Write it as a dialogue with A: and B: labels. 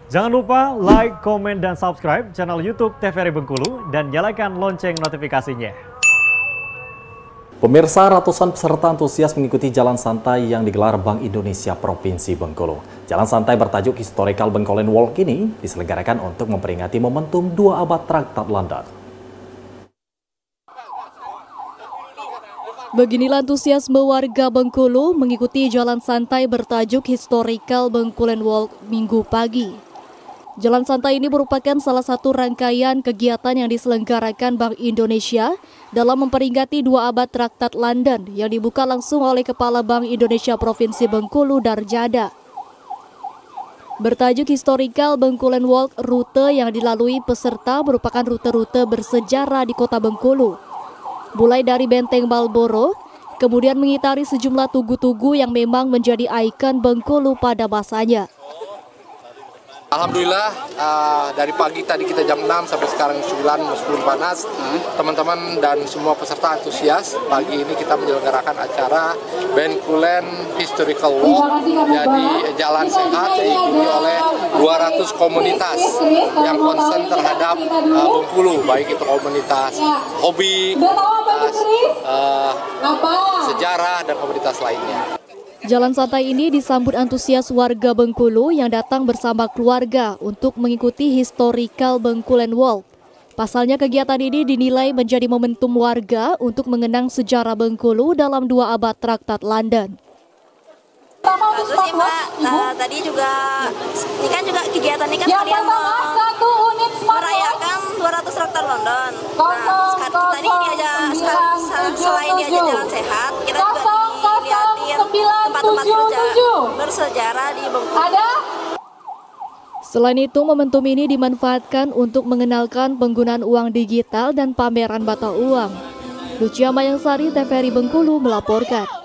A: Jangan lupa like, komen, dan subscribe channel YouTube TVRI Bengkulu dan nyalakan lonceng notifikasinya.
B: Pemirsa, ratusan peserta antusias mengikuti jalan santai yang digelar Bank Indonesia Provinsi Bengkulu. Jalan santai bertajuk Historical Bengkolen Walk ini diselenggarakan untuk memperingati momentum 2 abad Traktat London.
C: Beginilah antusiasme warga Bengkulu mengikuti jalan santai bertajuk Historical Bengkolen Walk Minggu pagi. Jalan santai ini merupakan salah satu rangkaian kegiatan yang diselenggarakan Bank Indonesia dalam memperingati 2 abad Traktat London yang dibuka langsung oleh Kepala Bank Indonesia Provinsi Bengkulu Darjada. Bertajuk Historical Bengkolen Walk, rute yang dilalui peserta merupakan rute-rute bersejarah di Kota Bengkulu. Mulai dari Benteng Balboro, kemudian mengitari sejumlah tugu-tugu yang memang menjadi ikon Bengkulu pada masanya.
D: Alhamdulillah dari pagi tadi kita jam 6 sampai sekarang 9 meskipun panas, teman-teman dan semua peserta antusias. Pagi ini kita menyelenggarakan acara Bengkolen Historical Walk, jadi jalan sehat diikuti oleh 200 komunitas yang konsen terhadap Bengkulu, baik itu komunitas hobi, komunitas sejarah, dan komunitas lainnya.
C: Jalan santai ini disambut antusias warga Bengkulu yang datang bersama keluarga untuk mengikuti Historical Bengkolen Walk. Pasalnya kegiatan ini dinilai menjadi momentum warga untuk mengenang sejarah Bengkulu dalam 2 abad Traktat London.
E: Bagus sih Mbak, tadi juga, ini kan juga kegiatan ini kan sekalian merayakan 200 Traktat London. Nah, sekarang kita ini aja, selain diajak jalan sehat, kita juga dilihatin tempat-tempat bersejarah di Bengkulu.
C: Selain itu, momentum ini dimanfaatkan untuk mengenalkan penggunaan uang digital dan pameran mata uang. Lucia Mayangsari, TVRI Bengkulu melaporkan.